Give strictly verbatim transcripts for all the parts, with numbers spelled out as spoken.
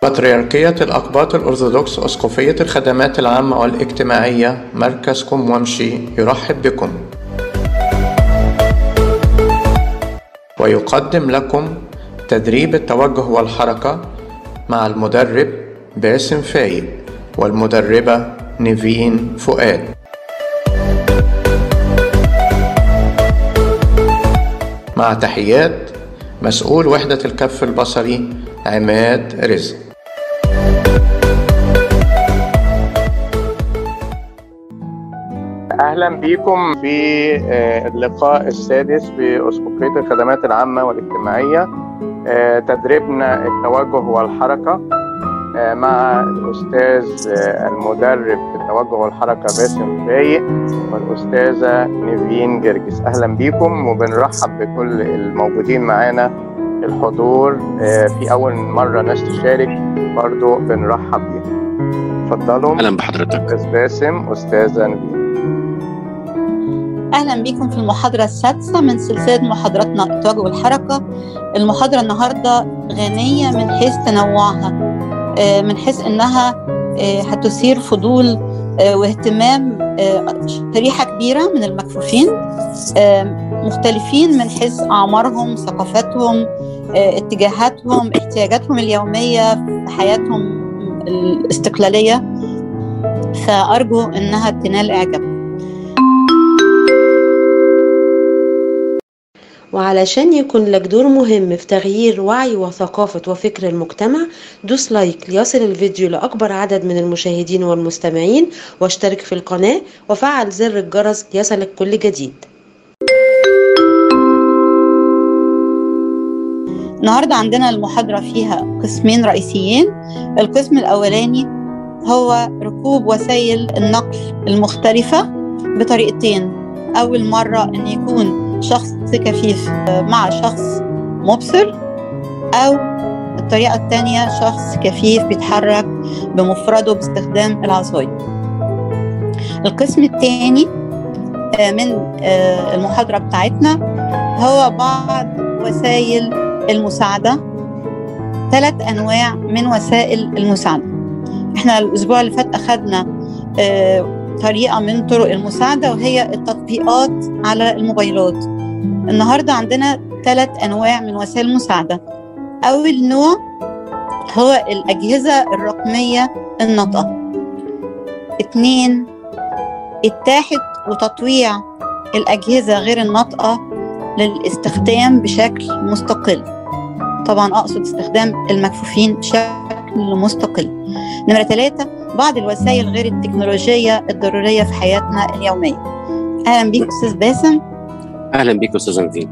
بطريركية الأقباط الأرثوذكس أسقفية الخدمات العامة والاجتماعية مركز كوم ومشي يرحب بكم ويقدم لكم تدريب التوجه والحركة مع المدرب باسم فايق والمدربة نيفين فؤاد. مع تحيات مسؤول وحدة الكف البصري عماد رزق. أهلا بكم في اللقاء السادس بأسقفية الخدمات العامة والاجتماعية، تدريبنا التوجه والحركة مع الأستاذ المدرب في التوجه والحركة باسم فايق والأستاذة نيفين جرجس. أهلا بكم وبنرحب بكل الموجودين معانا. الحضور في أول مرة ناس تشارك برضو بنرحب بيهم. اتفضلوا. أهلا بحضرتك أستاذ باسم، أستاذة نيفين. أهلا بكم في المحاضرة السادسة من سلسلة محاضراتنا التوجه والحركة. المحاضرة النهاردة غنية من حيث تنوعها، من حيث أنها هتثير فضول واهتمام شريحة كبيرة من المكفوفين، مختلفين من حيث أعمارهم، ثقافتهم، اتجاهاتهم، احتياجاتهم اليومية في حياتهم الاستقلالية، فأرجو أنها تنال إعجاب. وعلشان يكون لك دور مهم في تغيير وعي وثقافة وفكر المجتمع، دوس لايك ليصل الفيديو لأكبر عدد من المشاهدين والمستمعين، واشترك في القناة وفعل زر الجرس ليصلك كل جديد. النهاردة عندنا المحاضرة فيها قسمين رئيسيين. القسم الأولاني هو ركوب وسائل النقل المختلفة بطريقتين. أول مرة أن يكون شخص كفيف مع شخص مبصر، أو الطريقة الثانية شخص كفيف بيتحرك بمفرده باستخدام العصاية. القسم الثاني من المحاضرة بتاعتنا هو بعض وسائل المساعدة، ثلاث أنواع من وسائل المساعدة. احنا الأسبوع اللي فات أخذنا طريقة من طرق المساعدة وهي التطبيقات على الموبايلات. النهاردة عندنا ثلاث أنواع من وسائل المساعدة. أول نوع هو الأجهزة الرقمية الناطقة. اثنين، إتاحة وتطويع الأجهزة غير الناطقة للاستخدام بشكل مستقل. طبعا أقصد استخدام المكفوفين بشكل مستقل. نمرة ثلاثة، بعض الوسائل غير التكنولوجية الضرورية في حياتنا اليومية. أهلا بيك أستاذ باسم. أهلا بيك أستاذ نيفين.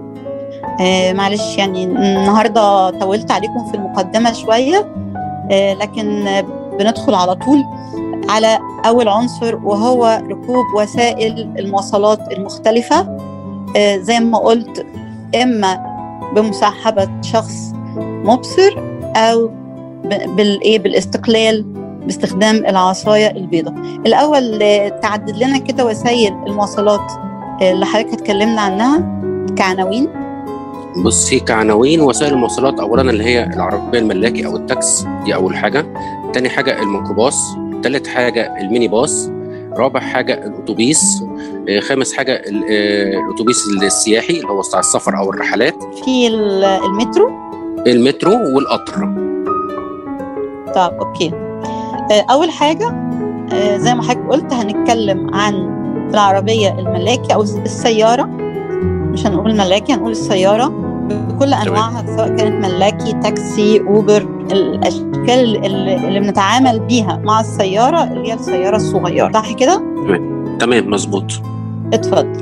آه معلش يعني النهاردة طولت عليكم في المقدمة شوية، آه لكن بندخل على طول على أول عنصر وهو ركوب وسائل المواصلات المختلفة. آه زي ما قلت، إما بمصاحبة شخص مبصر أو بالإيه بالاستقلال باستخدام العصاية البيضاء. الأول تعدد لنا كده وسائل المواصلات اللي حضرتك اتكلمنا عنها كعناوين. بصي، كعناوين وسائل المواصلات أولا اللي هي العربية الملاكي أو التاكس، دي أول حاجة. تاني حاجة الميكروباص. تالت حاجة الميني باص. رابع حاجة الأتوبيس. خامس حاجة الأتوبيس السياحي اللي هو بتاع السفر أو الرحلات. في المترو المترو والقطر. طب أوكي. أول حاجة زي ما حضرتك قلت هنتكلم عن العربية الملاكي أو السيارة. مش هنقول ملاكي، هنقول السيارة بكل أنواعها، سواء كانت ملاكي، تاكسي، أوبر. الأشكال اللي بنتعامل بيها مع السيارة اللي هي السيارة الصغيرة، صح كده؟ تمام تمام مظبوط. اتفضل.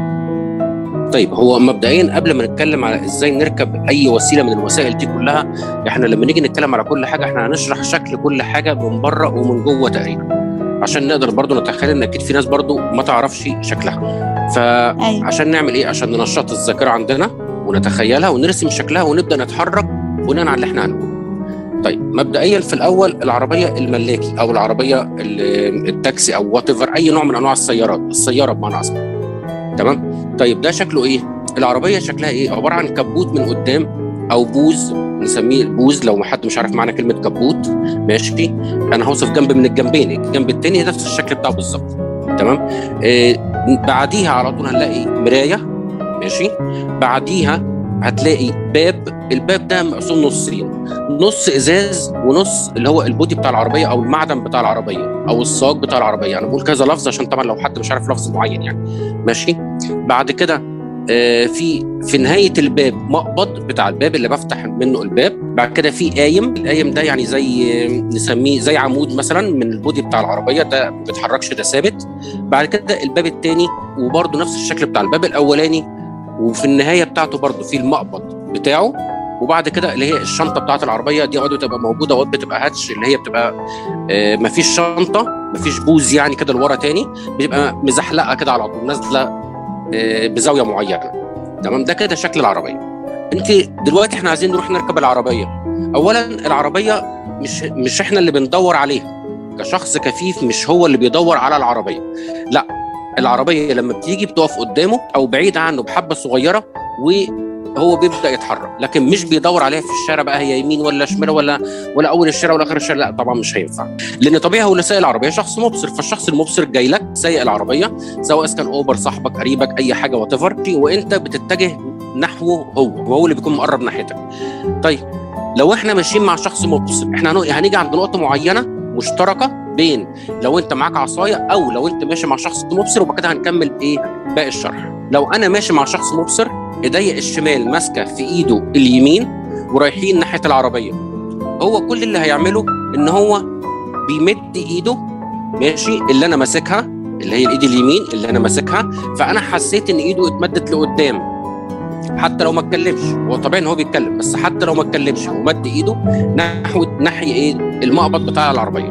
طيب، هو مبدئيا قبل ما نتكلم على ازاي نركب اي وسيله من الوسائل دي كلها، احنا لما نيجي نتكلم على كل حاجه احنا هنشرح شكل كل حاجه من بره ومن جوه تقريبا، عشان نقدر برضو نتخيل ان اكيد في ناس برضو ما تعرفش شكلها. فعشان نعمل ايه؟ عشان ننشط الذاكره عندنا ونتخيلها ونرسم شكلها ونبدا نتحرك بناء على اللي احنا هنقوله. طيب، مبدئيا في الاول العربيه الملاكي او العربيه التاكسي او وات ايفر، اي نوع من انواع السيارات، السياره بمعنى اصح. تمام؟ طيب، ده شكله ايه؟ العربيه شكلها ايه؟ عباره عن كبوت من قدام او بوز نسميه البوز لو حد مش عارف معنى كلمه كبوت، ماشي. انا هوصف جنب من الجنبين، الجنب التاني نفس الشكل بتاعه بالظبط، تمام. آه بعديها على طول هنلاقي مرايه، ماشي. بعديها هتلاقي باب، الباب ده مقسوم نصين، نص ازاز ونص اللي هو البودي بتاع العربيه او المعدن بتاع العربيه او الصاج بتاع العربيه. انا بقول كذا لفظ عشان طبعا لو حد مش عارف لفظ معين يعني، ماشي. بعد كده آه في في نهايه الباب مقبض بتاع الباب اللي بفتح منه الباب. بعد كده في قايم، القايم ده يعني زي نسميه زي عمود مثلا من البودي بتاع العربيه، ده ما بيتحركش، ده ثابت. بعد كده الباب الثاني وبرده نفس الشكل بتاع الباب الاولاني، وفي النهايه بتاعته برده في المقبض بتاعه. وبعد كده اللي هي الشنطه بتاعت العربيه دي اوقات بتبقى موجوده واوقات بتبقى هاتش، اللي هي بتبقى آه مفيش شنطه مفيش بوز يعني كده لورا تاني، بتبقى مزحلقه كده على طول نازله آه بزاويه معينه، تمام. ده كده شكل العربيه. انت دلوقتي احنا عايزين نروح نركب العربيه. اولا العربيه مش مش احنا اللي بندور عليها كشخص كفيف، مش هو اللي بيدور على العربيه، لا. العربيه لما بتيجي بتقف قدامه او بعيد عنه بحبه صغيره وهو بيبدا يتحرك، لكن مش بيدور عليها في الشارع بقى هي يمين ولا شمال ولا ولا اول الشارع ولا اخر الشارع، لا طبعا مش هينفع، لان طبيعي هو اللي سايق العربيه شخص مبصر، فالشخص المبصر جاي لك سايق العربيه سواء كان اوبر صاحبك قريبك اي حاجه وات ايفر، وانت بتتجه نحوه هو وهو اللي بيكون مقرب ناحيتك. طيب لو احنا ماشيين مع شخص مبصر، احنا هنيجي عند نقطه معينه مشتركه بين لو انت معاك عصايه او لو انت ماشي مع شخص مبصر، وبعد كده هنكمل ايه باقي الشرح. لو انا ماشي مع شخص مبصر، ايديا الشمال ماسكه في ايده اليمين ورايحين ناحيه العربيه، هو كل اللي هيعمله ان هو بيمد ايده، ماشي، اللي انا ماسكها اللي هي الايد اليمين اللي انا ماسكها، فانا حسيت ان ايده اتمدت لقدام حتى لو ما اتكلمش. هو طبيعي ان هو بيتكلم، بس حتى لو ما اتكلمش هو مد ايده نحو ناحيه ايه المقبض بتاع العربيه،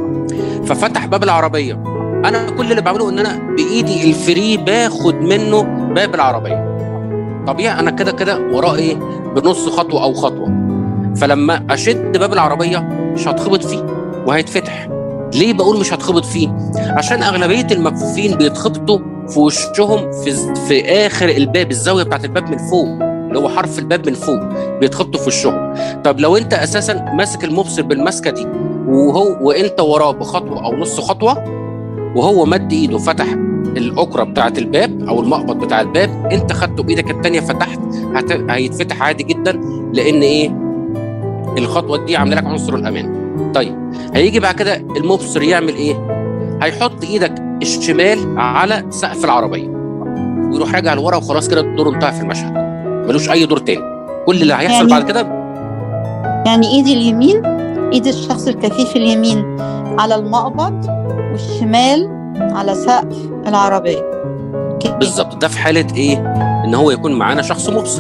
ففتح باب العربيه. انا كل اللي بعمله ان انا بايدي الفري باخد منه باب العربيه. طبيعي انا كده كده وراه ايه بنص خطوه او خطوه، فلما اشد باب العربيه مش هتخبط فيه وهيتفتح. ليه بقول مش هتخبط فيه؟ عشان اغلبيه المكفوفين بيتخبطوا في وشهم في في اخر الباب، الزاويه بتاعت الباب من فوق اللي هو حرف الباب من فوق بيتخبطوا في وشهم. طب لو انت اساسا ماسك المبصر بالمسكه دي وهو وانت وراه بخطوه او نص خطوه وهو مد ايده فتح الاكره بتاعت الباب او المقبض بتاع الباب، انت خدته بايدك الثانيه فتحت، هت... هيتفتح عادي جدا، لان ايه الخطوه دي عامله لك عنصر الامان. طيب هيجي بعد كده المبصر يعمل ايه؟ هيحط ايدك الشمال على سقف العربيه ويروح راجع لورا وخلاص كده الدور انتهى في المشهد، ملوش اي دور تاني. كل اللي هيحصل يعني بعد كده يعني ايدي اليمين، ايد الشخص الكفيف اليمين على المقبض والشمال على سقف العربيه بالظبط. ده في حاله ايه؟ ان هو يكون معانا شخص مبصر،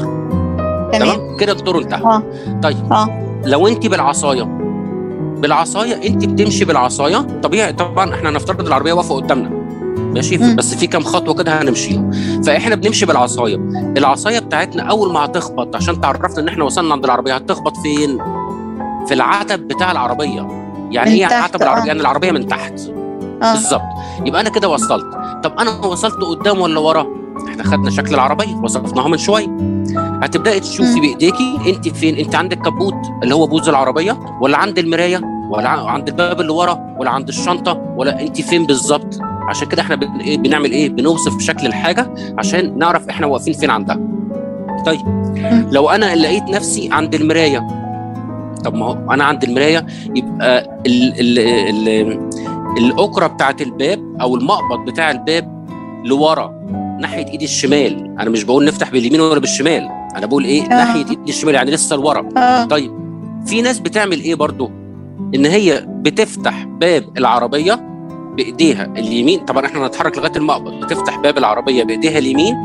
تمام كده الدور انتهى. آه. طيب آه. لو انت بالعصايه بالعصايه انت بتمشي بالعصايه طبيعي، طبعا احنا هنفترض العربيه واقفه قدامنا، ماشي، م. بس في كام خطوه كده هنمشيهم، فاحنا بنمشي بالعصايه. العصايه بتاعتنا اول ما هتخبط عشان تعرفنا ان احنا وصلنا عند العربيه، هتخبط فين؟ في العتب بتاع العربيه. يعني ايه عتب العربيه؟ آه. يعني العربيه من تحت آه. بالظبط. يبقى انا كده وصلت. طب انا وصلت قدام ولا ورا؟ احنا خدنا شكل العربيه وصفناها من شويه. هتبداي تشوفي بايديكي انت فين، انت عند الكبوت اللي هو بوز العربيه، ولا عند المرايه، ولا عند الباب اللي ورا، ولا عند الشنطه، ولا انت فين بالظبط. عشان كده احنا بنعمل ايه؟ بنوصف شكل الحاجه عشان نعرف احنا واقفين فين عندها. طيب لو انا لقيت نفسي عند المرايه، طب ما هو انا عند المرايه يبقى ال ال ال الاكره بتاعت الباب او المقبض بتاع الباب لورا ناحيه ايدي الشمال. انا مش بقول نفتح باليمين ولا بالشمال، انا بقول ايه؟ آه. ناحيه ايدي الشمال، يعني لسه لورا. آه. طيب في ناس بتعمل ايه برضو؟ ان هي بتفتح باب العربيه بايديها اليمين. طبعا احنا هنتحرك لغايه المقبض، بتفتح باب العربيه بايديها اليمين،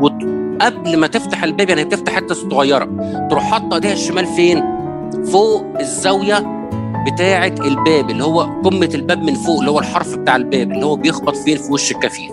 وقبل ما تفتح الباب يعني بتفتح حته صغيره، تروح حاطه ايديها الشمال فين؟ فوق الزاويه بتاعه الباب اللي هو قمه الباب من فوق، اللي هو الحرف بتاع الباب اللي هو بيخبط فين؟ في وش الكفيف.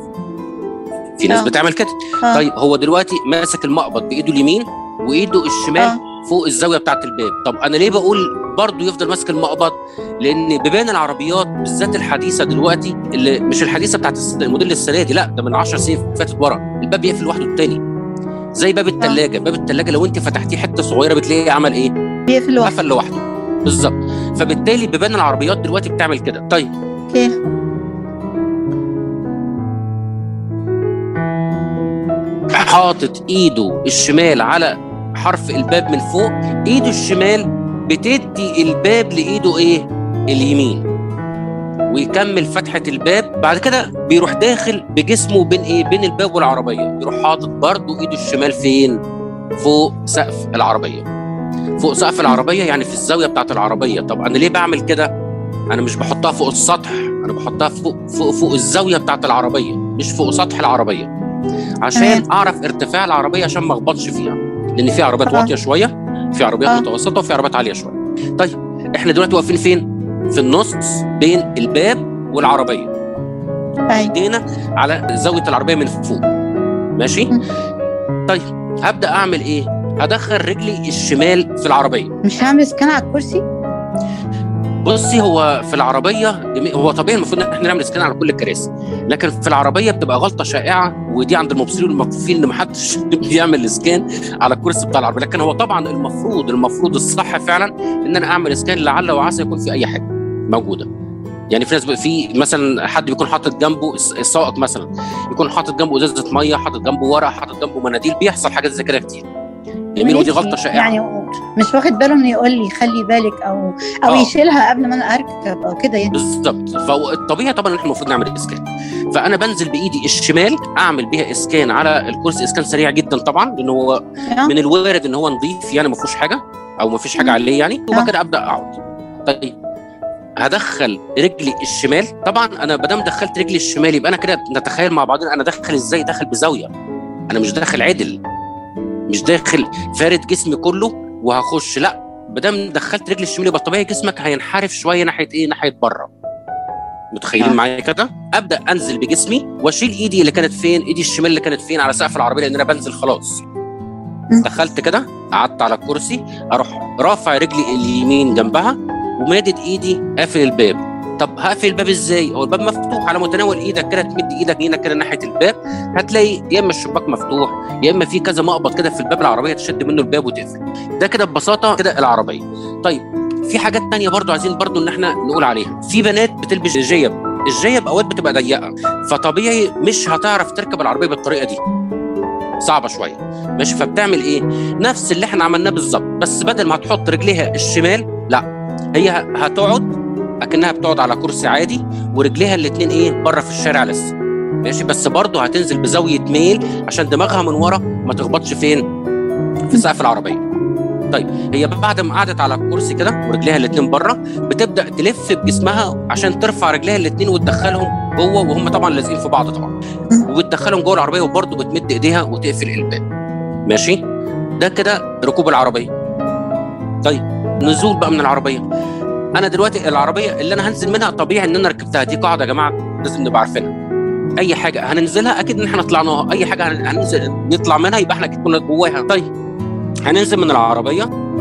في ناس آه. بتعمل كده. آه. طيب هو دلوقتي ماسك المقبض بايده اليمين وايده الشمال آه. فوق الزاويه بتاعه الباب. طب انا ليه بقول برضه يفضل ماسك المقبض؟ لان بيبان العربيات بالذات الحديثه دلوقتي، اللي مش الحديثه بتاعت الموديل السنه دي، لا ده من عشر سنين فاتت ورا، الباب بيقفل لوحده التاني، زي باب الثلاجه. باب الثلاجه لو انت فتحتيه حته صغيره بتلاقيه عمل ايه؟ بيقفل لوحده قفل لوحده بالظبط. فبالتالي بيبان العربيات دلوقتي بتعمل كده. طيب اوكي حاطط ايده الشمال على حرف الباب من فوق، ايده الشمال بتدي الباب لايده ايه؟ اليمين، ويكمل فتحة الباب. بعد كده بيروح داخل بجسمه بين ايه؟ بين الباب والعربية، يروح حاطط برضو ايده الشمال فين؟ فوق سقف العربية. فوق سقف العربية يعني في الزاوية بتاعت العربية. طب انا ليه بعمل كده؟ انا مش بحطها فوق السطح، انا بحطها فوق فوق فوق الزاوية بتاعت العربية، مش فوق سطح العربية، عشان اعرف ارتفاع العربية عشان ما اخبطش فيها، لان في عربيات واطية شوية، في عربيات أه. متوسطة، وفي عربيات عالية شوية. طيب احنا دلوقتي واقفين فين؟ في النص بين الباب والعربية، ايدينا على زاوية العربية من فوق، ماشي؟ طيب هبدأ أعمل إيه؟ هدخل رجلي الشمال في العربية. مش هعمل سكان على الكرسي؟ بصي، هو في العربية هو طبيعي المفروض إن إحنا نعمل سكان على كل الكراسي، لكن في العربية بتبقى غلطة شائعة، ودي عند المبصرين والمكفوفين إن محدش بيعمل سكان على الكرسي بتاع العربية. لكن هو طبعا المفروض المفروض الصح فعلا إن أنا أعمل سكان، لعل وعسى يكون في أي حاجة موجودة. يعني في ناس في مثلا حد بيكون حاطط جنبه السائق، مثلا يكون حاطط جنبه ازازه ميه، حاطط جنبه ورق، حاطط جنبه مناديل، بيحصل حاجات زي كده كتير. جميل، ودي غلطه شائعه. يعني مش واخد باله انه يقول لي خلي بالك او او أوه. يشيلها قبل ما انا اركب او كده يعني. بالظبط. فالطبيعي طبعا ان احنا المفروض نعمل اسكان. فانا بنزل بايدي الشمال اعمل بيها اسكان على الكرسي، اسكان سريع جدا طبعا، لان هو من الوارد ان هو نظيف يعني ما فيهوش حاجه او ما فيش حاجه عليه يعني. وبعد كده ابدا اقعد. طيب هدخل رجلي الشمال. طبعا انا ما دام دخلت رجلي الشمال يبقى انا كده نتخيل مع بعضنا انا داخل ازاي؟ داخل بزاويه، انا مش داخل عدل، مش داخل فارد جسمي كله وهخش، لا، ما دام دخلت رجلي الشمال يبقى طبيعي جسمك هينحرف شويه ناحيه ايه؟ ناحيه بره. متخيلين معايا كده؟ ابدا انزل بجسمي واشيل ايدي اللي كانت فين؟ ايدي الشمال اللي كانت فين؟ على سقف العربيه، لان انا بنزل خلاص. دخلت كده، قعدت على الكرسي، اروح رافع رجلي اليمين جنبها ومادد ايدي قافل الباب. طب هقفل الباب ازاي؟ هو الباب مفتوح على متناول ايدك كده، تمد ايدك هنا كده ناحيه الباب، هتلاقي يا اما الشباك مفتوح يا اما في كذا مقبض كده في الباب العربيه تشد منه الباب وتقفل. ده كده ببساطه كده العربيه. طيب في حاجات تانية برضو عايزين برضو ان احنا نقول عليها. في بنات بتلبس الجيب، الجيب اوقات بتبقى ضيقه، فطبيعي مش هتعرف تركب العربيه بالطريقه دي، صعبه شويه، ماشي؟ فبتعمل ايه؟ نفس اللي احنا عملناه بالظبط، بس بدل ما تحط رجليها الشمال، لا، هي هتقعد اكنها بتقعد على كرسي عادي، ورجليها الاثنين ايه؟ بره في الشارع لسه، ماشي؟ بس برضه هتنزل بزاويه ميل عشان دماغها من ورا ما تخبطش فين؟ في سقف العربيه. طيب هي بعد ما قعدت على الكرسي كده ورجليها الاثنين بره، بتبدا تلف بجسمها عشان ترفع رجليها الاثنين وتدخلهم جوه، وهم طبعا لازقين في بعض طبعا، وبتدخلهم جوه العربيه، وبرضه بتمد ايديها وتقفل الباب، ماشي؟ ده كده ركوب العربيه. طيب نزول بقى من العربيه. انا دلوقتي العربيه اللي انا هنزل منها طبيعي ان انا ركبتها، دي قاعده يا جماعه لازم نبقى عارفينها. اي حاجه هننزلها اكيد ان احنا طلعناها، اي حاجه هننزل نطلع منها يبقى احنا اكيد كنا جواها. طيب هننزل من العربيه،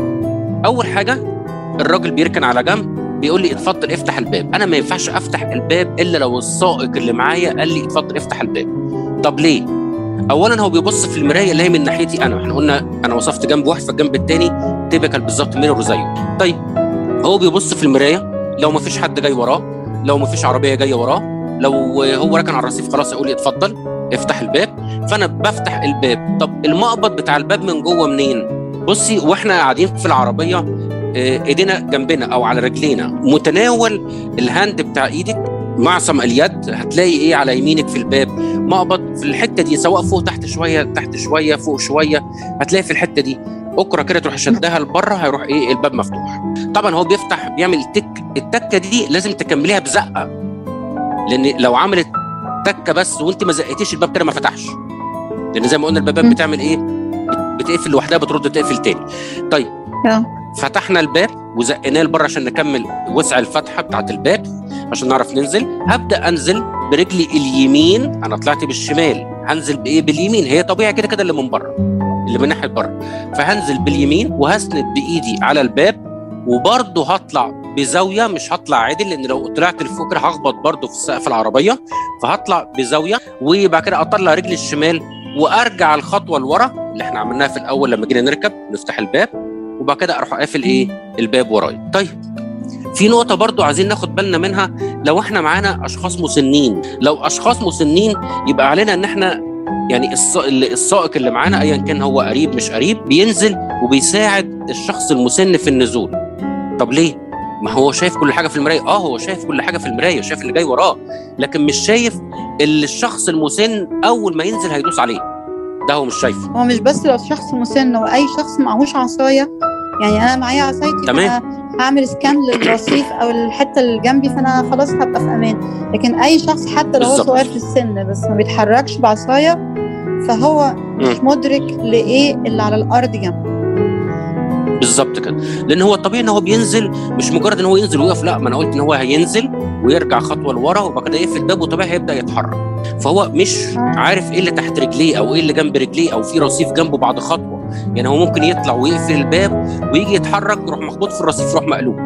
اول حاجه الراجل بيركن على جنب بيقول لي اتفضل افتح الباب. انا ما ينفعش افتح الباب الا لو السائق اللي معايا قال لي اتفضل افتح الباب. طب ليه؟ اولا هو بيبص في المرايه اللي هي من ناحيتي انا، احنا قلنا انا وصفت جنب واحد فالجنب الثاني تيبيكال بالظبط ميرور زيه. طيب هو بيبص في المرايه، لو ما فيش حد جاي وراه، لو ما فيش عربيه جايه وراه، لو هو راكن على الرصيف خلاص يقول لي اتفضل افتح الباب، فانا بفتح الباب. طب المقبض بتاع الباب من جوه منين؟ بصي، واحنا قاعدين في العربيه ايدينا جنبنا او على رجلينا، متناول الهاند بتاع ايدك، معصم اليد هتلاقي ايه على يمينك في الباب؟ مقبض في الحته دي، سواء فوق تحت شويه تحت شويه فوق شويه، هتلاقي في الحته دي اكره كده تروح شدها لبره، هيروح ايه؟ الباب مفتوح. طبعا هو بيفتح بيعمل تك، التكه دي لازم تكمليها بزقه، لان لو عملت تكه بس وانت ما زقتيش الباب كده ما فتحش، لان زي ما قلنا البابات بتعمل ايه؟ بتقفل لوحدها بترد تقفل تاني. طيب فتحنا الباب وزقناه لبره عشان نكمل وسع الفتحه بتاعت الباب عشان نعرف ننزل. هبدا انزل برجلي اليمين، انا طلعت بالشمال، هنزل بايه؟ باليمين، هي طبيعي كده كده اللي من بره، اللي من ناحيه بره، فهنزل باليمين وهسند بايدي على الباب، وبرضه هطلع بزاويه، مش هطلع عدل، لان لو طلعت لفوق كده هخبط برضه في سقف العربيه، فهطلع بزاويه، وبعد كده اطلع رجلي الشمال وارجع الخطوه لورا اللي احنا عملناها في الاول لما جينا نركب نفتح الباب، وبعد كده اروح قافل ايه الباب ورايا. طيب في نقطة برضو عايزين ناخد بالنا منها، لو احنا معانا اشخاص مسنين، لو اشخاص مسنين يبقى علينا ان احنا يعني السائق اللي معانا ايا كان هو قريب مش قريب بينزل وبيساعد الشخص المسن في النزول. طب ليه؟ ما هو شايف كل حاجة في المراية. اه هو شايف كل حاجة في المراية، شايف اللي جاي وراه، لكن مش شايف اللي الشخص المسن اول ما ينزل هيدوس عليه، ده هو مش شايفه. هو مش بس لو شخص مسن، هو اي شخص معهوش عصايه، يعني انا معايا عصايتي تمام، هعمل سكان للرصيف او الحته اللي جنبي فانا خلاص هبقى في امان. لكن اي شخص حتى لو هو صغير في السن بس ما بيتحركش بعصايه فهو مش مدرك لايه اللي على الارض جنبه. بالظبط كده، لان هو الطبيعي ان هو بينزل، مش مجرد ان هو ينزل ويقف، لا، ما انا قلت ان هو هينزل ويرجع خطوه لورا وبعد كده يقفل الباب وطبيعي هيبدا يتحرك. فهو مش عارف ايه اللي تحت رجليه او ايه اللي جنب رجليه او في رصيف جنبه بعد خطوه. يعني هو ممكن يطلع ويقفل الباب ويجي يتحرك يروح مخبوط في الرصيف يروح مقلوب.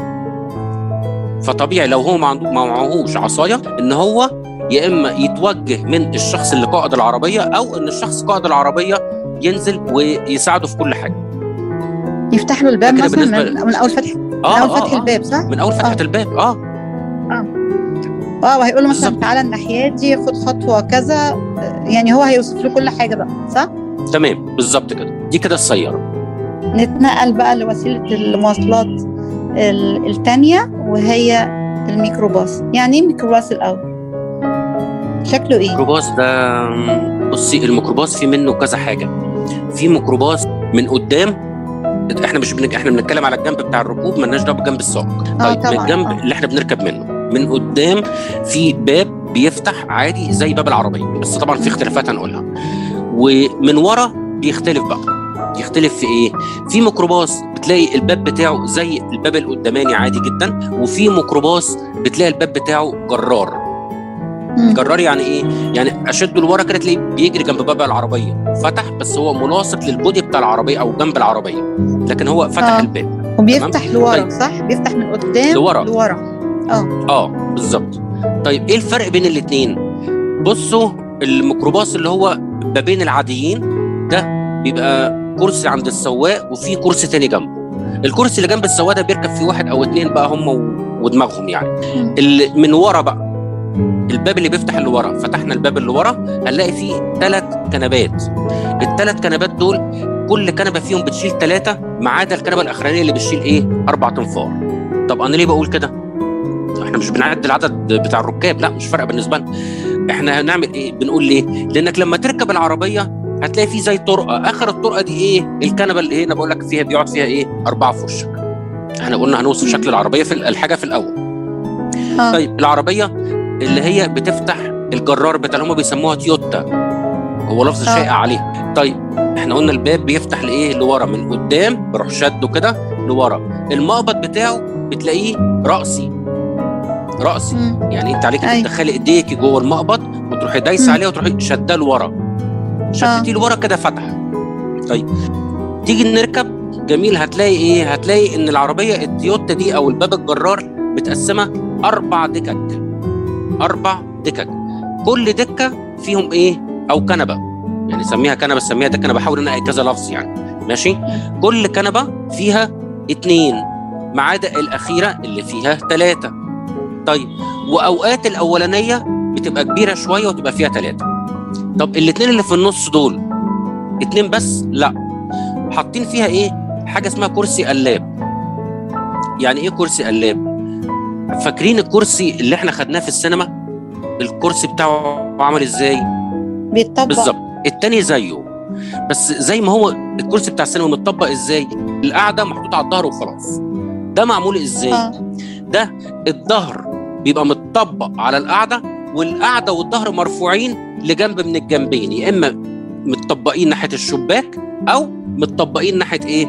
فطبيعي لو هو ما معهوش عصايه ان هو يا اما يتوجه من الشخص اللي قائد العربيه او ان الشخص قائد العربيه ينزل ويساعده في كل حاجه. يفتح له الباب مثلا من, من اول فتح آه من اول آه فتح آه الباب، صح؟ من اول فتحه آه. الباب اه اه اه وهيقول له مثلا تعالى الناحيه دي خد خطوه كذا، يعني هو هيوصف له كل حاجه بقى، صح؟ تمام بالظبط كده. دي كده السياره. نتنقل بقى لوسيله المواصلات الثانيه وهي الميكروباص. يعني ايه ميكروباص الاول؟ شكله ايه؟ الميكروباص ده، بصي الميكروباص في منه كذا حاجه. في ميكروباص من قدام، احنا مش بنك... احنا بنتكلم على الجنب بتاع الركوب، مالناش دعوه بالجنب السائق. طيب من الجنب آه. اللي احنا بنركب منه من قدام في باب بيفتح عادي زي باب العربيه، بس طبعا في اختلافات هنقولها. ومن ورا بيختلف بقى. يختلف في ايه؟ في ميكروباص بتلاقي الباب بتاعه زي الباب القداماني عادي جدا، وفي ميكروباص بتلاقي الباب بتاعه جرار. جرار يعني ايه؟ يعني اشده لورا كده تلاقيه بيجري جنب باب العربيه فتح، بس هو ملاصق للبودي بتاع العربيه او جنب العربيه، لكن هو فتح آه. الباب وبيفتح لورا. طيب. صح، بيفتح من قدام لورا لورا اه اه بالظبط. طيب ايه الفرق بين الاثنين؟ بصوا الميكروباص اللي هو بابين العاديين ده بيبقى كرسي عند السواق وفي كرسي تاني جنبه. الكرسي اللي جنب السواق ده بيركب فيه واحد او اتنين بقى هم ودماغهم يعني. اللي من ورا بقى الباب اللي بيفتح اللي ورا، فتحنا الباب اللي ورا هنلاقي فيه ثلاث كنبات. الثلاث كنبات دول كل كنبه فيهم بتشيل ثلاثه ما عدا الكنبه الاخرانيه اللي بتشيل ايه؟ اربع تنفار. طب انا ليه بقول كده؟ احنا مش بنعد العدد بتاع الركاب، لا مش فارقه بالنسبه لنا. احنا هنعمل ايه؟ بنقول ليه؟ لانك لما تركب العربيه هتلاقي فيه زي طرقه، اخر الطرقه دي ايه؟ الكنبه اللي هنا بقول لك فيها بيقعد فيها ايه؟ اربعه في وشك. احنا قلنا هنوصف شكل العربيه في الحاجه في الاول. آه. طيب العربيه اللي هي بتفتح الجرار بتاع اللي هم بيسموها تويوتا، هو لفظ شائع عليه. طيب احنا قلنا الباب بيفتح لايه؟ لورا. من قدام بروح شده كده لورا. المقبض بتاعه بتلاقيه رأسي رأسي مم. يعني انت عليك تدخلي ايديكي جوه المقبض وتروحي دايسه عليه وتروحي شداه لورا، شدتيه لورا كده فتح. طيب تيجي نركب جميل، هتلاقي ايه؟ هتلاقي ان العربيه التويوتا دي او الباب الجرار متقسمه اربع دكك. اربع دكك، كل دكه فيهم ايه؟ او كنبه، يعني سميها كنبه سميها دكه، انا بحاول انقي كذا لفظ يعني ماشي. كل كنبه فيها اتنين ما عدا الاخيره اللي فيها ثلاثه. طيب واوقات الاولانيه بتبقى كبيره شويه وتبقى فيها ثلاثه. طب الاثنين اللي في النص دول اتنين بس؟ لا، حاطين فيها ايه؟ حاجه اسمها كرسي قلاب. يعني ايه كرسي قلاب؟ فاكرين الكرسي اللي احنا خدناه في السينما؟ الكرسي بتاعه عامل ازاي؟ بيتطبق بالظبط. التاني زيه، بس زي ما هو الكرسي بتاع السينما متطبق ازاي؟ القعده محطوطه على الظهر وخلاص. ده معمول ازاي؟ آه. ده الظهر بيبقى متطبق على القعده، والقعده والظهر مرفوعين لجنب من الجنبين، يا اما متطبقين ناحيه الشباك او متطبقين ناحيه ايه؟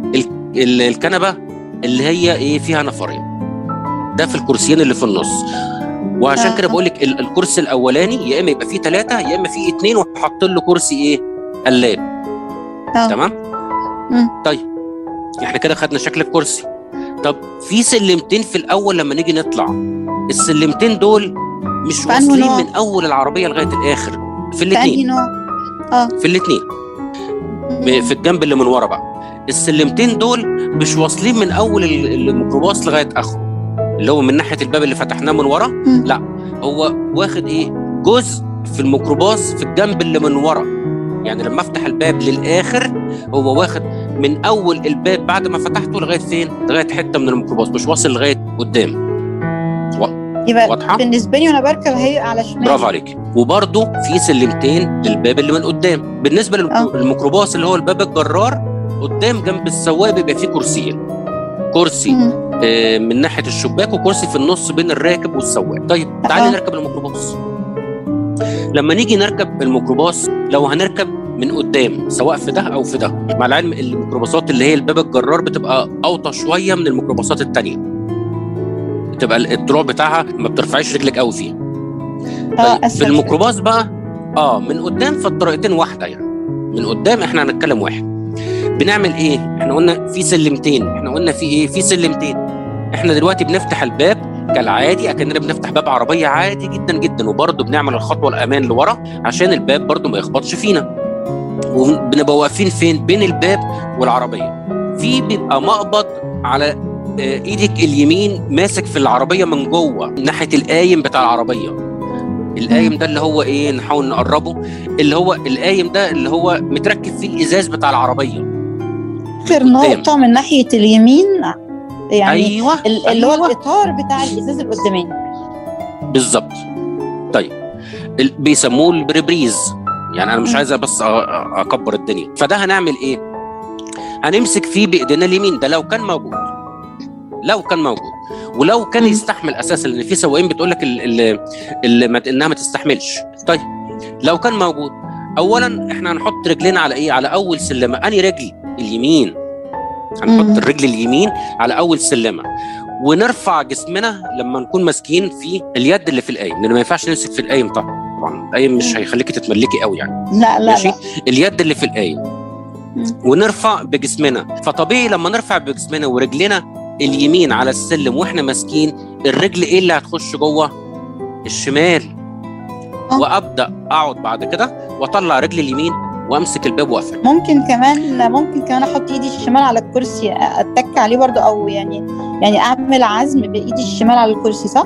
ال الكنبه اللي هي ايه؟ فيها نفرين. ده في الكرسيين اللي في النص. وعشان آه. كده بقول لك الكرسي الاولاني يا اما يبقى فيه ثلاثه يا اما فيه اثنين وحاطين له كرسي ايه؟ قلاب. آه. تمام؟ مم. طيب احنا كده خدنا شكل الكرسي. طب في سلمتين في الاول لما نيجي نطلع، السلمتين دول مش واصلين من اول العربيه لغايه الاخر، في الاثنين. اه في الاثنين. في الجنب اللي من ورا بقى. السلمتين دول مش واصلين من اول الميكروباص لغايه اخره، اللي هو من ناحيه الباب اللي فتحناه من ورا، لا هو واخد ايه، جزء في الميكروباص في الجنب اللي من ورا. يعني لما افتح الباب للاخر هو واخد من اول الباب بعد ما فتحته لغايه فين؟ لغايه حته من الميكروباص، مش واصل لغايه قدام. يبقى واضحه؟ بالنسبه لي وانا بركب هي على شمال. برافو عليك. وبرده في سلمتين للباب اللي من قدام. بالنسبه للميكروباص اللي هو الباب الجرار، قدام جنب السواق بيبقى فيه كرسيين، كرسي آه من ناحيه الشباك وكرسي في النص بين الراكب والسواق. طيب تعالي نركب الميكروباص. لما نيجي نركب الميكروباص، لو هنركب من قدام سواء في ده او في ده، مع العلم الميكروباصات اللي هي الباب الجرار بتبقى اوطى شويه من الميكروباصات الثانيه، بتبقى الدروع بتاعها ما بترفعيش رجلك قوي فيها. طيب في الميكروباص بقى اه من قدام فالطريقتين واحده، يعني من قدام احنا هنتكلم واحد. بنعمل ايه؟ احنا قلنا في سلمتين، احنا قلنا في ايه؟ في سلمتين. احنا دلوقتي بنفتح الباب كالعادي اكننا بنفتح باب عربيه عادي جدا جدا، وبرده بنعمل الخطوه الامان لورا عشان الباب برده ما يخبطش فينا. وبنبقى واقفين فين؟ بين الباب والعربيه. في بيبقى مقبض على ايدك اليمين ماسك في العربيه من جوه ناحيه القايم بتاع العربيه. القايم ده اللي هو ايه؟ نحاول نقربه. اللي هو القايم ده اللي هو متركب فيه الازاز بتاع العربيه. اخر نقطه من ناحيه اليمين، يعني أيوة. اللي أيوة. هو الاطار بتاع الازاز القداماني بالظبط. طيب بيسموه البريبريز، يعني انا مش عايزه بس اكبر الدنيا. فده هنعمل ايه؟ هنمسك فيه بايدينا اليمين، ده لو كان موجود، لو كان موجود ولو كان يستحمل اساسا، لان في سواقين بتقول لك اللي اللي انها ما تستحملش. طيب لو كان موجود، اولا احنا هنحط رجلنا على ايه؟ على اول سلمه. اني رجل اليمين، هنحط الرجل اليمين على اول سلمه، ونرفع جسمنا لما نكون ماسكين في اليد اللي في القايم، لان ما ينفعش نمسك في القايم طبعا، طبعا القايم مش هيخليكي تتملكي قوي يعني. لا لا ماشي؟ لا. اليد اللي في القايم ونرفع بجسمنا. فطبيعي لما نرفع بجسمنا ورجلنا اليمين على السلم واحنا ماسكين، الرجل ايه اللي هتخش جوه؟ الشمال. أه. وابدا اقعد بعد كده واطلع رجلي اليمين وامسك الباب واقفل. ممكن كمان ممكن كمان احط ايدي الشمال على الكرسي اتك عليه برضو، او يعني يعني اعمل عزم بايدي الشمال على الكرسي، صح؟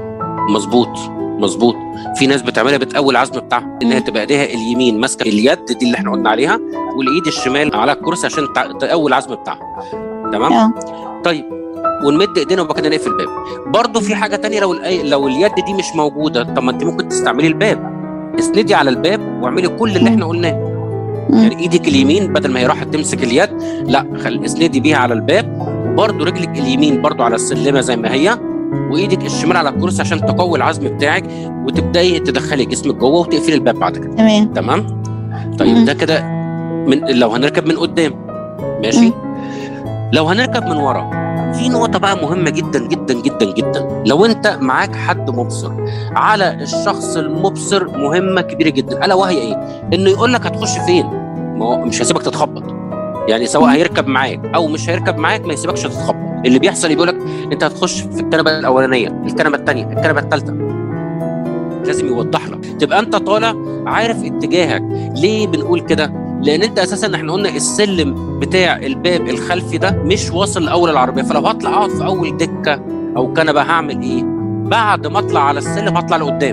مظبوط مظبوط. في ناس بتعملها بتقوي العزم بتاعها، انها تبقى ايديها اليمين ماسكه اليد دي اللي احنا قلنا عليها، والايد الشمال على الكرسي عشان تقوي العزم بتاعها. تمام؟ أه. طيب ونمد ايدينا وبعد كده نقفل الباب. برضو في حاجه ثانيه، لو لو اليد دي مش موجوده، طب ما انت ممكن تستعملي الباب. اسندي على الباب واعملي كل اللي احنا قلناه. يعني ايدك اليمين بدل ما هي راحت تمسك اليد، لا خل اسندي بيها على الباب، وبرضو رجلك اليمين برضو على السلمه زي ما هي، وايدك الشمال على الكرسي عشان تقوي العزم بتاعك، وتبداي تدخلي جسمك جوه وتقفلي الباب بعد كده. تمام تمام. طيب ده كده من لو هنركب من قدام. ماشي. لو هنركب من ورا، في نقطة بقى مهمة جدا جدا جدا جدا. لو انت معاك حد مبصر، على الشخص المبصر مهمة كبيرة جدا، الا وهي ايه؟ انه يقول لك هتخش فين. ما هو مش هيسيبك تتخبط، يعني سواء هيركب معاك او مش هيركب معاك ما يسيبكش تتخبط. اللي بيحصل يقول لك انت هتخش في الكنبة الاولانية، الكنبة الثانية، الكنبة الثالثة. لازم يوضح لك، تبقى انت طالع عارف اتجاهك. ليه بنقول كده؟ لان انت اساسا احنا قلنا السلم بتاع الباب الخلفي ده مش واصل لاول العربيه، فلو هطلع اقعد في اول دكه او كنبه هعمل ايه؟ بعد ما اطلع على السلم هطلع لقدام.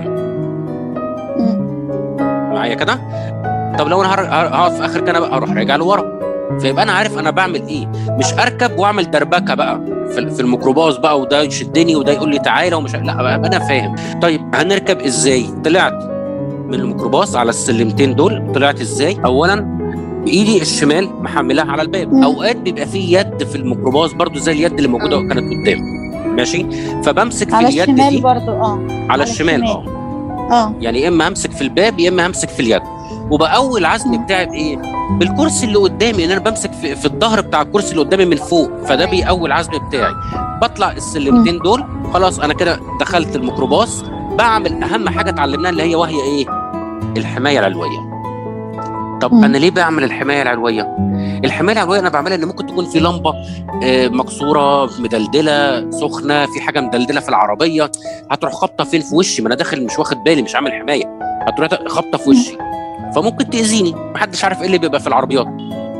معايا كده؟ طب لو انا هقعد في اخر كنبه اروح راجع لورا. فيبقى انا عارف انا بعمل ايه، مش اركب واعمل دربكه بقى في الميكروباص بقى، وده يشدني وده يقول لي تعالى ومش، لا بقى انا فاهم. طيب هنركب ازاي؟ طلعت من الميكروباص على السلمتين دول، طلعت ازاي؟ اولا بايدي الشمال محملها على الباب. مم. اوقات بيبقى في يد في الميكروباص برضو زي اليد اللي موجوده كانت قدام. ماشي؟ فبمسك في اليد دي على الشمال برضو. اه على الشمال. اه اه يعني يا اما همسك في الباب يا اما همسك في اليد. وبقوي العزم بتاعي بايه؟ بالكرسي اللي قدامي، ان انا بمسك في, في الظهر بتاع الكرسي اللي قدامي من فوق، فده بيقوي العزم بتاعي. بطلع السلمتين دول، خلاص انا كده دخلت الميكروباص. بعمل اهم حاجه اتعلمناها اللي هي وهي ايه؟ الحمايه العلويه. طب م. انا ليه بعمل الحمايه العلويه؟ الحمايه العلويه انا بعملها ان ممكن تكون في لمبه آه مكسوره مدلدله سخنه، في حاجه مدلدله في العربيه، هتروح خبطه فين؟ في وشي، ما انا داخل مش واخد بالي، مش عامل حمايه، هتروح خبطه في وشي فممكن تاذيني. محدش عارف ايه اللي بيبقى في العربيات،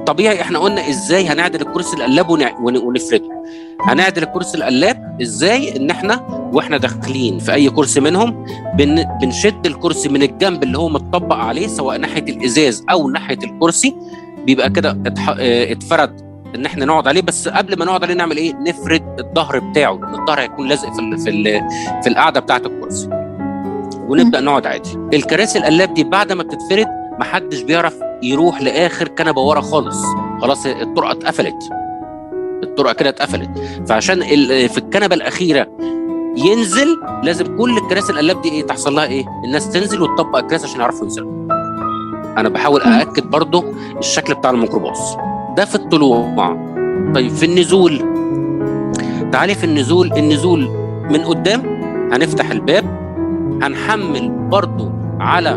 طبيعي احنا قلنا ازاي هنعدل الكرسي القلاب ونفرده. هنعدل الكرسي القلاب ازاي؟ ان احنا واحنا داخلين في اي كرسي منهم بن بنشد الكرسي من الجنب اللي هو متطبق عليه، سواء ناحيه الازاز او ناحيه الكرسي، بيبقى كده اتفرد ان احنا نقعد عليه. بس قبل ما نقعد عليه نعمل ايه؟ نفرد الظهر بتاعه، لان الظهر هيكون لازق في ال في ال في القاعده بتاعه الكرسي، ونبدا نقعد عادي. الكراسي القلاب دي بعد ما بتتفرد محدش بيعرف يروح لاخر كنبه ورا خالص، خلاص الطرقه اتقفلت، الطرقه كده اتقفلت. فعشان في الكنبه الاخيره ينزل لازم كل الكراسي القلاب دي ايه تحصل لها ايه؟ الناس تنزل وتطبق الكراسي عشان يعرفوا ينزلوا. انا بحاول ااكد برضو الشكل بتاع الميكروباص ده في الطلوع. طيب في النزول، تعالي في النزول، النزول من قدام هنفتح الباب، هنحمل برضو على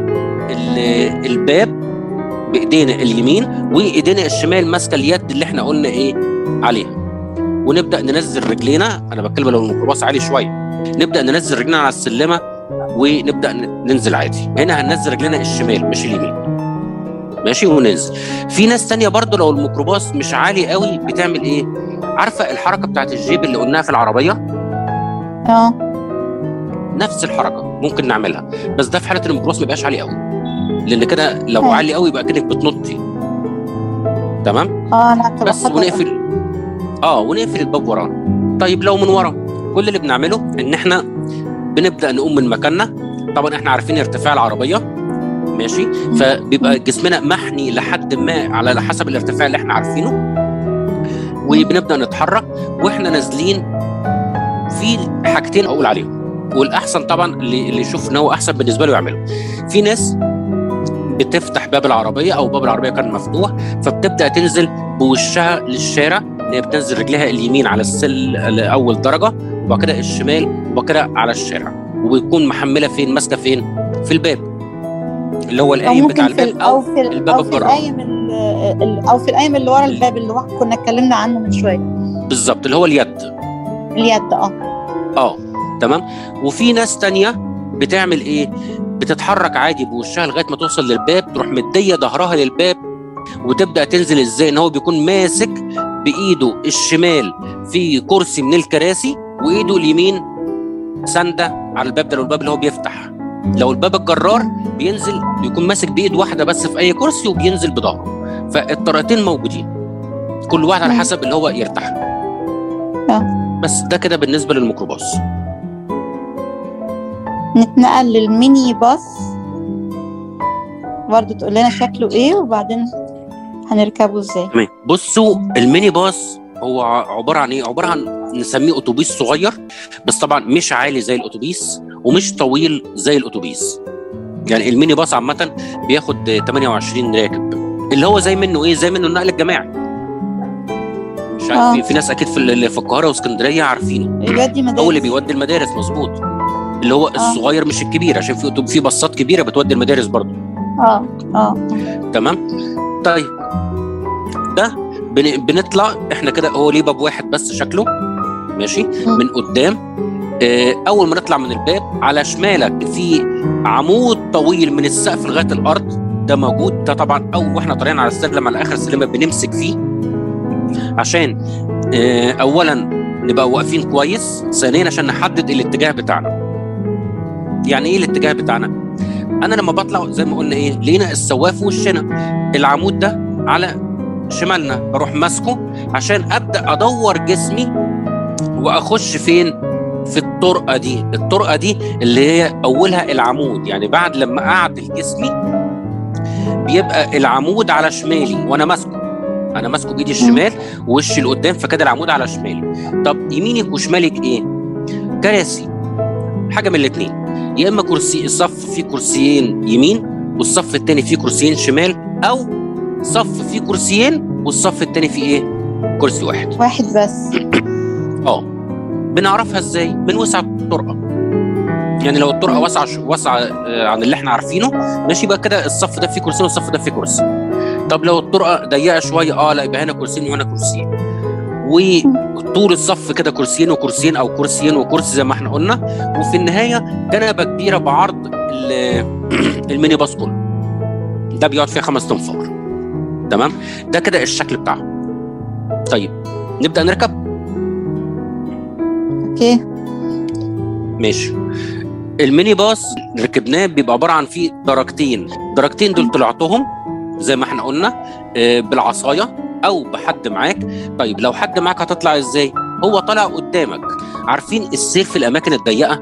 الباب بايدينا اليمين، وايدينا الشمال ماسكه اليد اللي احنا قلنا ايه عليها، ونبدا ننزل رجلينا. انا بتكلم لو الميكروباص عالي شويه، نبدا ننزل رجلنا على السلمه ونبدا ننزل عادي. هنا هننزل رجلنا الشمال مش اليمين، ماشي، وننزل. في ناس تانية برضو لو الميكروباص مش عالي قوي بتعمل ايه؟ عارفه الحركه بتاعت الجيب اللي قلناها في العربيه؟ اه نفس الحركه ممكن نعملها، بس ده في حاله الميكروباص ما يبقاش عالي قوي، لان كده لو أوه. عالي قوي يبقى كأنك بتنطي. تمام؟ اه انا بس ونقفل اه ونقفل الباب ورانا. طيب لو من ورا، كل اللي بنعمله ان احنا بنبدا نقوم من مكاننا. طبعا احنا عارفين ارتفاع العربيه، ماشي، فبيبقى جسمنا محني لحد ما على حسب الارتفاع اللي احنا عارفينه، وبنبدا نتحرك. واحنا نازلين في حاجتين اقول عليهم، والاحسن طبعا اللي يشوف ان هو احسن بالنسبه له يعمله. في ناس بتفتح باب العربيه او باب العربيه كان مفتوح، فبتبدا تنزل بوشها للشارع، هي بتنزل رجلها اليمين على السل اول درجه، وبعد كده الشمال، وبعد كده على الشارع، وبيكون محمله فين؟ ماسكه فين؟ في الباب اللي هو القايم بتاع الباب او, أو في الباب الجرار، او في القايم اللي ورا الباب اللي هو كنا اتكلمنا عنه من شويه. بالظبط، اللي هو اليد اليد اه اه تمام. وفي ناس تانية بتعمل ايه؟ بتتحرك عادي بوشها لغايه ما توصل للباب، تروح مديه ظهرها للباب وتبدا تنزل. ازاي؟ ان هو بيكون ماسك بايده الشمال في كرسي من الكراسي، وايده اليمين سانده على الباب ده، لو الباب اللي هو بيفتح. لو الباب الجرار بينزل بيكون ماسك بايد واحده بس في اي كرسي وبينزل بظهره. فالطريقتين موجودين، كل واحد على حسب اللي هو يرتاح له. بس ده كده بالنسبه للميكروباص. نتنقل للميني باص برضه، تقول لنا شكله ايه وبعدين هنركبه ازاي. تمام. بصوا الميني باص هو عباره عن ايه؟ عباره عن نسميه اتوبيس صغير، بس طبعا مش عالي زي الاتوبيس ومش طويل زي الاتوبيس. يعني الميني باص عامه بياخد ثمانية وعشرين راكب، اللي هو زي منه ايه؟ زي منه النقل الجماعي. مش عارف، في ناس اكيد في في القاهره واسكندريه عارفينه، بيودي مدارس، هو اللي بيودي المدارس. مظبوط، اللي هو الصغير مش الكبير، عشان في في باصات كبيره بتودي المدارس برضو. اه اه تمام. طيب ده بن... بنطلع احنا كده، هو ليه باب واحد بس شكله، ماشي، من قدام. اه اول ما نطلع من الباب على شمالك في عمود طويل من السقف لغايه الارض، ده موجود. ده طبعا او واحنا طالعين على السلم على اخر السلم بنمسك فيه، عشان اه اولا نبقى واقفين كويس، ثانيا عشان نحدد الاتجاه بتاعنا. يعني ايه الاتجاه بتاعنا؟ انا لما بطلع زي ما قلنا ايه، لقينا السواق في وشنا، العمود ده على شمالنا، بروح ماسكه عشان ابدا ادور جسمي واخش فين؟ في الطرقه دي. الطرقه دي اللي هي اولها العمود، يعني بعد لما اعدل جسمي بيبقى العمود على شمالي وانا ماسكه، انا ماسكه بايدي الشمال ووشي لقدام، فكده العمود على شمالي. طب يمينك وشمالك ايه؟ كراسي، حاجه من الاثنين، يا اما كرسي الصف فيه كرسيين يمين والصف الثاني فيه كرسيين شمال، او صف فيه كرسيين والصف الثاني فيه ايه؟ كرسي واحد واحد بس. اه بنعرفها ازاي؟ من وسع الطرقه. يعني لو الطرقه واسعه واسعه عن اللي احنا عارفينه، ماشي، يبقى كده الصف ده فيه كرسيين والصف ده فيه كرسي. طب لو الطرقه ضيقه شويه، اه لا يبقى هنا كرسيين وهنا كرسيين، وطول الصف كده كرسيين وكرسيين او كرسيين وكرسي زي ما احنا قلنا. وفي النهايه كنبه كبيره بعرض الميني باص كله، ده بيقعد فيها خمس تنفار. تمام؟ ده كده الشكل بتاعها. طيب نبدا نركب. اوكي ماشي. الميني باص ركبناه بيبقى عباره عن فيه درجتين، درجتين دول طلعتهم زي ما احنا قلنا بالعصايه او بحد معاك. طيب لو حد معاك هتطلع ازاي؟ هو طالع قدامك. عارفين السير في الاماكن الضيقه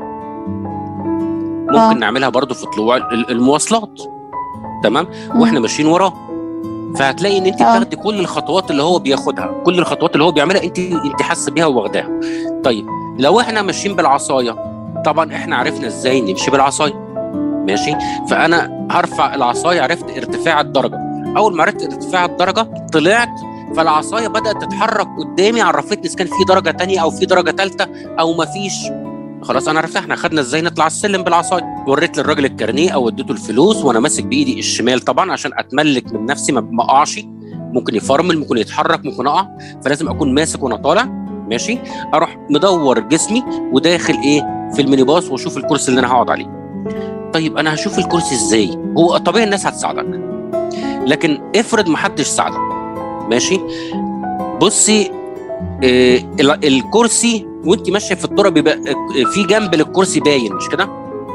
ممكن آه. نعملها برضو في طلوع المواصلات، تمام؟ واحنا ماشيين وراه، فهتلاقي ان انت آه. بتاخدي كل الخطوات اللي هو بياخدها، كل الخطوات اللي هو بيعملها انت انت حاسه بيها وواخداها. طيب لو احنا ماشيين بالعصايه، طبعا احنا عرفنا ازاي نمشي بالعصايه، ماشي؟ فانا هرفع العصايه، عرفت ارتفاع الدرجه. اول ما عرفت ارتفاع الدرجه طلعت، فالعصايه بدات تتحرك قدامي، عرفتني اذا كان في درجه ثانيه او في درجه ثالثه او ما فيش. خلاص انا عرفت احنا خدنا ازاي نطلع السلم بالعصايه. وريت للراجل الكارنيه او اديته الفلوس وانا ماسك بايدي الشمال طبعا عشان اتملك من نفسي، ما اقعش، ممكن يفرمل، ممكن يتحرك، ممكن اقع، فلازم اكون ماسك وانا طالع، ماشي؟ اروح مدور جسمي وداخل ايه في الميني باص واشوف الكرسي اللي انا هقعد عليه. طيب انا هشوف الكرسي ازاي؟ هو طبيعي الناس هتساعدك، لكن افرض ما حدش ساعدك، ماشي؟ بصي آه الكرسي وانت ماشيه في الطرق بيبقى في جنب للكرسي باين، مش كده؟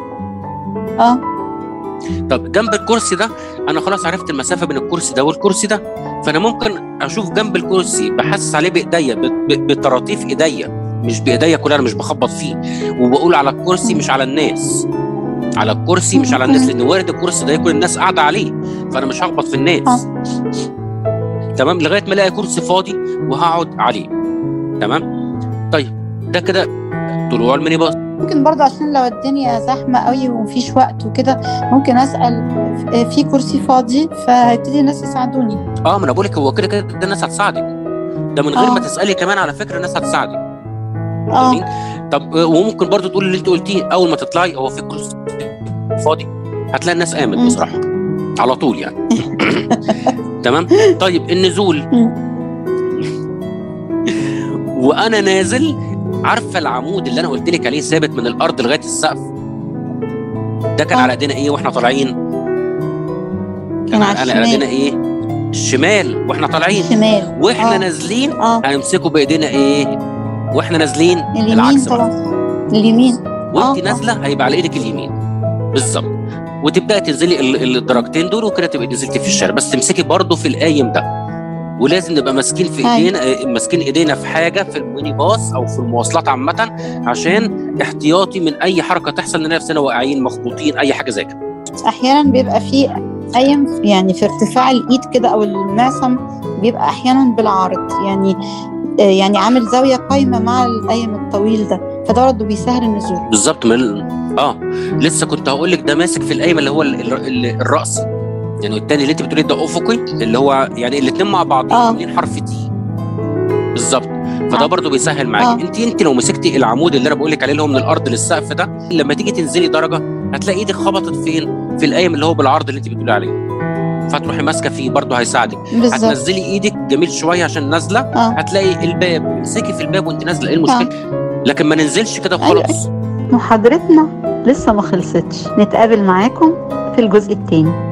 اه طب جنب الكرسي ده انا خلاص عرفت المسافه بين الكرسي ده والكرسي ده، فانا ممكن اشوف جنب الكرسي بحسس عليه بايديا، بطراطيف ايديا، مش بايديا كلها، انا مش بخبط فيه، وبقول على الكرسي مش على الناس، على الكرسي مش على الناس، لان وارد الكرسي ده يكون الناس قاعده عليه، فانا مش هخبط في الناس. تمام؟ لغايه ما الاقي كرسي فاضي وهقعد عليه. تمام؟ طيب ده كده طلوع الميني باص. ممكن برضه عشان لو الدنيا زحمه قوي ومفيش وقت وكده ممكن اسال في كرسي فاضي فهيبتدي الناس يساعدوني. اه ما انا بقول لك هو كده كده الناس هتساعدك، ده من غير آه. ما تسالي كمان على فكره الناس هتساعدك. اه طب وممكن برضه تقول اللي انت قلتيه، اول ما تطلعي هو في كرسي فاضي هتلاقي الناس قامت بصراحه على طول يعني. تمام؟ طيب النزول وانا نازل، عارفه العمود اللي انا قلت لك عليه ثابت من الارض لغايه السقف ده كان آه. على ايدينا ايه واحنا طالعين؟ كان على الشمال. على ايدينا ايه؟ الشمال واحنا طالعين. الشمال واحنا آه. نازلين آه. هنمسكه بايدينا ايه واحنا نازلين؟ اليمين العكس طبعا، اليمين. وانت آه. نازله هيبقى على ايدك اليمين بالظبط، وتبداي تنزلي الدرجتين دول وكده تبقي نزلتي في الشارع، بس تمسكي برضه في القايم ده، ولازم نبقى ماسكين في ايدينا، ماسكين ايدينا في حاجه في الميني باص او في المواصلات عامه، عشان احتياطي من اي حركه تحصل نلاقي نفسنا واقعين مخبوطين اي حاجه زي كده. احيانا بيبقى في قايم يعني في ارتفاع الايد كده او المعصم بيبقى احيانا بالعرض، يعني يعني عامل زاويه قايمه مع القايم الطويل ده، فده برضه بيسهل النزول. بالظبط. من اه لسه كنت هقول لك ده ماسك في القايمه اللي هو الراس، يعني التاني اللي انت بتقولي ده افقي اللي هو يعني الاثنين مع بعض عاملين آه. حرف تي بالظبط، فده آه. برضو بيسهل معاكي. آه. انت انت لو مسكتي العمود اللي انا بقول لك عليه اللي هو من الارض للسقف ده، لما تيجي تنزلي درجه هتلاقي ايدك خبطت فين؟ في القايم اللي هو بالعرض اللي انت بتقولي عليه، فتروحي ماسكه فيه برضو هيساعدك. هتنزلي ايدك جميل شويه عشان نازله آه. هتلاقي الباب، امسكي في الباب وانت نازله، ايه المشكله؟ آه. لكن ما ننزلش كده وخلاص. محاضرتنا لسه ما خلصتش، نتقابل معاكم في الجزء الثاني.